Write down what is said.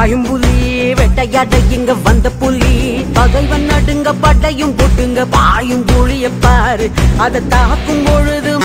பாயும் புலி வேட்டையாட இங்க வந்த புலி பகைவன் நடுங்க படையும் போட்டுங்க பாயும் புலிய பாரு அதை தாக்கும் பொழுது